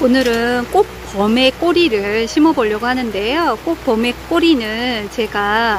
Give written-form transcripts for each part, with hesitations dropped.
오늘은 꽃범의 꼬리를 심어 보려고 하는데요. 꽃범의 꼬리는 제가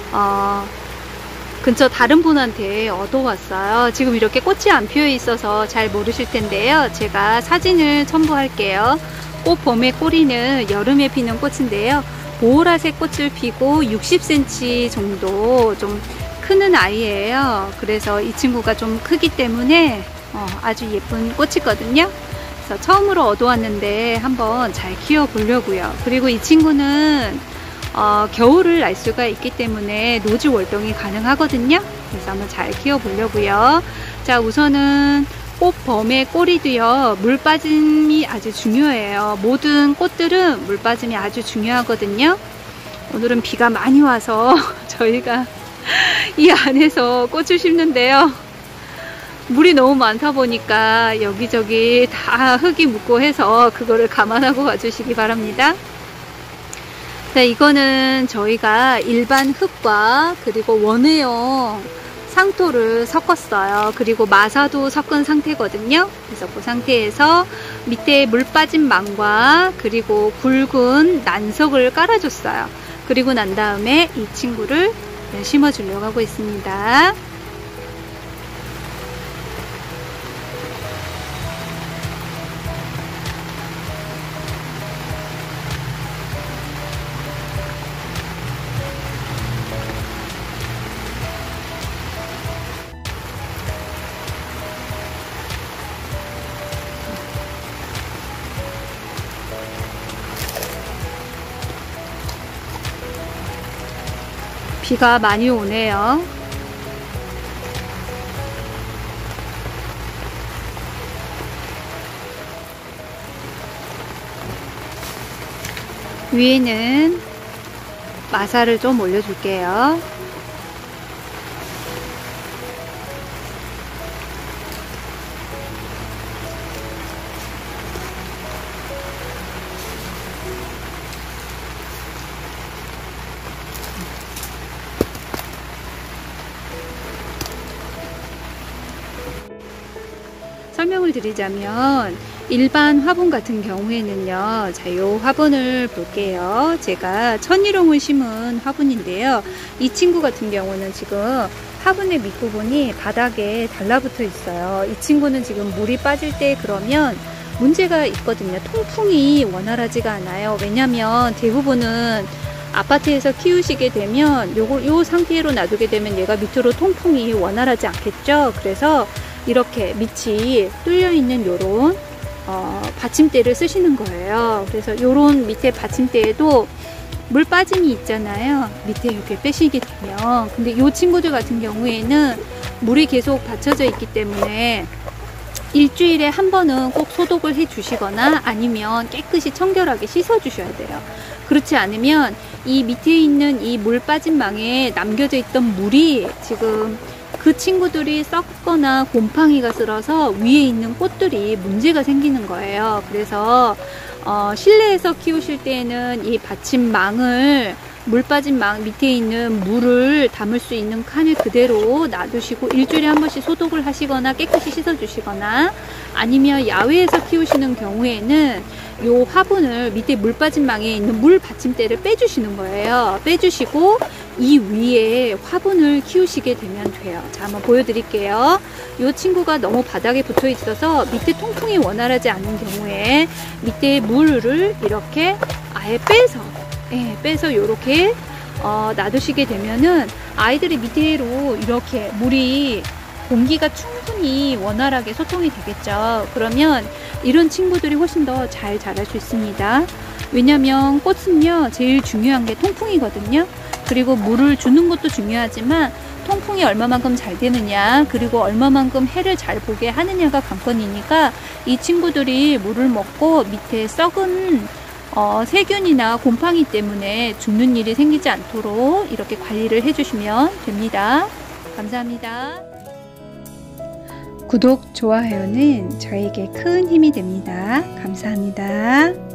근처 다른 분한테 얻어왔어요. 지금 이렇게 꽃이 안 피어 있어서 잘 모르실 텐데요. 제가 사진을 첨부할게요. 꽃범의 꼬리는 여름에 피는 꽃인데요. 보라색 꽃을 피고 60cm 정도 좀 크는 아이예요. 그래서 이 친구가 좀 크기 때문에 아주 예쁜 꽃이거든요. 그래서 처음으로 얻어왔는데 한번 잘 키워 보려고요. 그리고 이 친구는 겨울을 날 수가 있기 때문에 노즈 월동이 가능하거든요. 그래서 한번 잘 키워 보려고요. 자, 우선은 꽃범의 꼬리도요, 물 빠짐이 아주 중요해요. 모든 꽃들은 물 빠짐이 아주 중요하거든요. 오늘은 비가 많이 와서 저희가 이 안에서 꽃을 심는데요, 물이 너무 많다 보니까 여기저기 다 흙이 묻고 해서 그거를 감안하고 와주시기 바랍니다. 자, 이거는 저희가 일반 흙과 그리고 원예용 상토를 섞었어요. 그리고 마사도 섞은 상태거든요. 그래서 그 상태에서 밑에 물 빠진 망과 그리고 굵은 난석을 깔아줬어요. 그리고 난 다음에 이 친구를 심어 주려고 하고 있습니다. 비가 많이 오네요. 위에는 마사를 좀 올려줄게요. 설명을 드리자면 일반 화분 같은 경우에는요, 자, 요 화분을 볼게요. 제가 천일홍을 심은 화분인데요, 이 친구 같은 경우는 지금 화분의 밑부분이 바닥에 달라붙어 있어요. 이 친구는 지금 물이 빠질 때 그러면 문제가 있거든요. 통풍이 원활하지가 않아요. 왜냐면 대부분은 아파트에서 키우시게 되면 요 상태로 놔두게 되면 얘가 밑으로 통풍이 원활하지 않겠죠. 그래서 이렇게 밑이 뚫려 있는 요런 받침대를 쓰시는 거예요. 그래서 요런 밑에 받침대에도 물 빠짐이 있잖아요. 밑에 이렇게 빼시게 되면. 근데 요 친구들 같은 경우에는 물이 계속 받쳐져 있기 때문에 일주일에 한 번은 꼭 소독을 해 주시거나 아니면 깨끗이 청결하게 씻어 주셔야 돼요. 그렇지 않으면 이 밑에 있는 이 물 빠진 망에 남겨져 있던 물이 지금 그 친구들이 썩거나 곰팡이가 슬어서 위에 있는 꽃들이 문제가 생기는 거예요. 그래서 실내에서 키우실 때에는 이 받침망을, 물 빠진 망 밑에 있는 물을 담을 수 있는 칸을 그대로 놔두시고 일주일에 한 번씩 소독을 하시거나 깨끗이 씻어 주시거나, 아니면 야외에서 키우시는 경우에는 요 화분을 밑에 물 빠진 망에 있는 물 받침대를 빼주시는 거예요. 빼주시고 이 위에 화분을 키우시게 되면 돼요. 자, 한번 보여드릴게요. 이 친구가 너무 바닥에 붙어 있어서 밑에 통풍이 원활하지 않은 경우에 밑에 물을 이렇게 아예 빼서 이렇게 놔두시게 되면은 아이들이 밑으로 이렇게 물이, 공기가 충분히 원활하게 소통이 되겠죠. 그러면 이런 친구들이 훨씬 더 잘 자랄 수 있습니다. 왜냐면 꽃은요, 제일 중요한 게 통풍이거든요. 그리고 물을 주는 것도 중요하지만 통풍이 얼마만큼 잘 되느냐, 그리고 얼마만큼 해를 잘 보게 하느냐가 관건이니까 이 친구들이 물을 먹고 밑에 썩은 세균이나 곰팡이 때문에 죽는 일이 생기지 않도록 이렇게 관리를 해주시면 됩니다. 감사합니다. 구독, 좋아요는 저에게 큰 힘이 됩니다. 감사합니다.